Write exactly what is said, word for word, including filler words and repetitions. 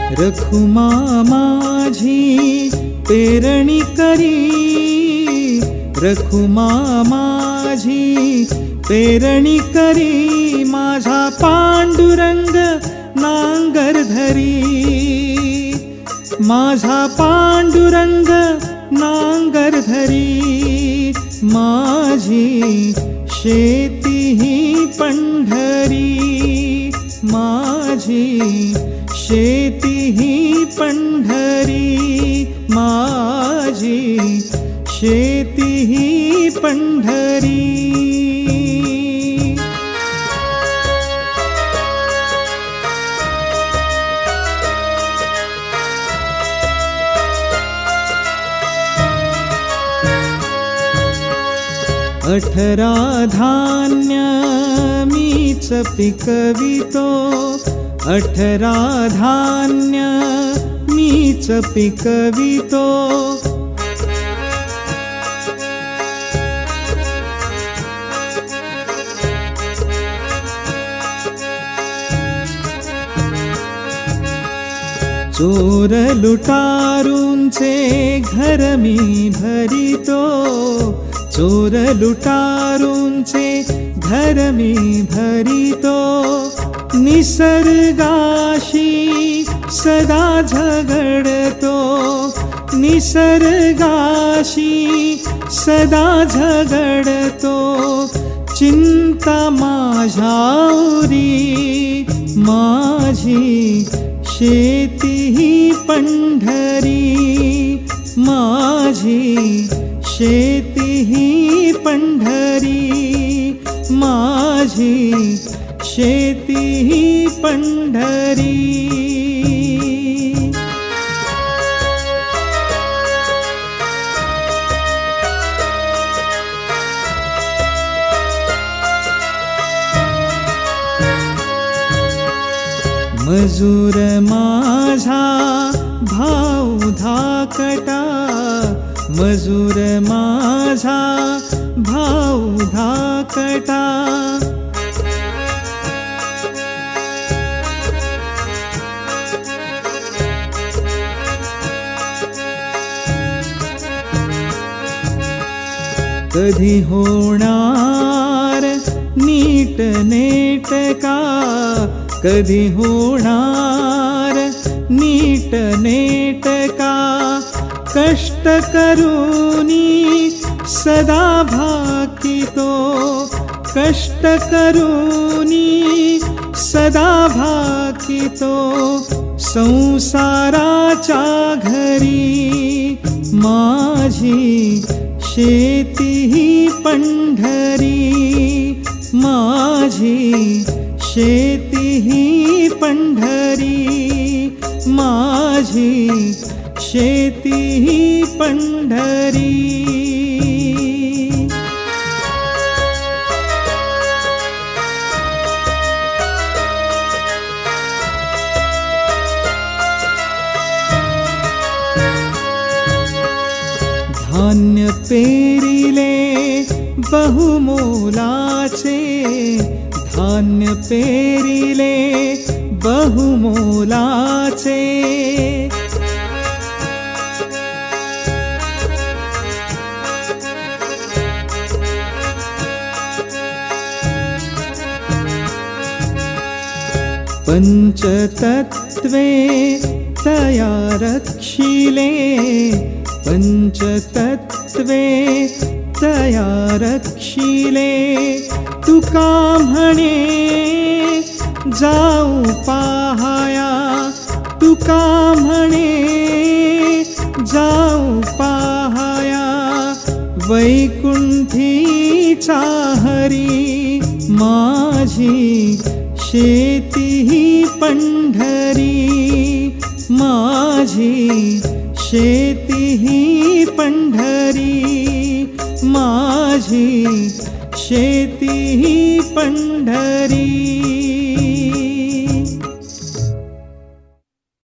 रखुमा माझी पेरणी करी, रखुमा माझी पेरणी करी, माझा पांडुरंग नांगर धरी, माझा पांडुरंग नांगर धरी, माझी शेती ही पंढरी, माझी शेती ही पंढरी, माझी शेती ही पंढरी। अठरा धान्य मीच पिकवितो, अठरा धान्य मीच पिकवितो, चोर लुटारूंचे घर मी भरितो, चोर लुटारूंचे घर मी भरितो, निसर्गाशी सदा झगडतो, निसर्गाशी सदा झगडतो, चिंता माझ्यावरी, माझी शेती ही पंढरी, माझी शेती ही पंढरी, माझी शेती ही पंढरी। मजूर माझा भाऊ धाकटा, मजूर माझा भाऊ धाकटा, कधी होणार नीट नेटका, कधी होणार नीट नेटका, कष्ट करूनी सदा भाकितो, कष्ट करूनी सदा भाकितो, संसाराच्या घरी, माझी शेती ही पंढरी, माझी शेती ही पंढरी, माझी शेती ही पंढरी। धान्य पेरिले बहुमोलाचे, धान्य पेरिले बहुमोलाचे, पंचतत्वे तया रक्षिले, पंचतत्वे तया रक्षिले, तुका म्हणे जाऊ पाहाया, तुका म्हणे जाऊ पाहाया, वैकुंठीचा हरी, माझी शेती ही पंढरी, माझी शेती ही पंढरी, माझी शेती ही पंढरी।